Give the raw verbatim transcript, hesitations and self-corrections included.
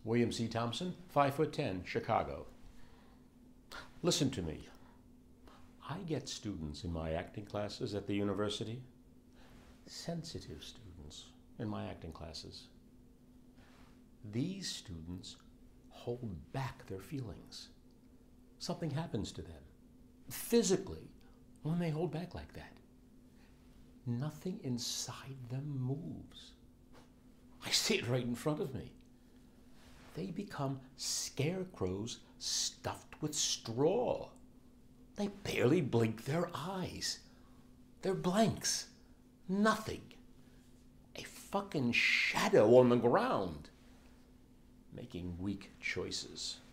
William C. Thompson, five foot ten, Chicago. Listen to me. I get students in my acting classes at the university, sensitive students in my acting classes. These students hold back their feelings. Something happens to them physically when they hold back like that. Nothing inside them moves. I see it right in front of me. They become scarecrows stuffed with straw. They barely blink their eyes. They're blanks. Nothing. A fucking shadow on the ground. Making weak choices.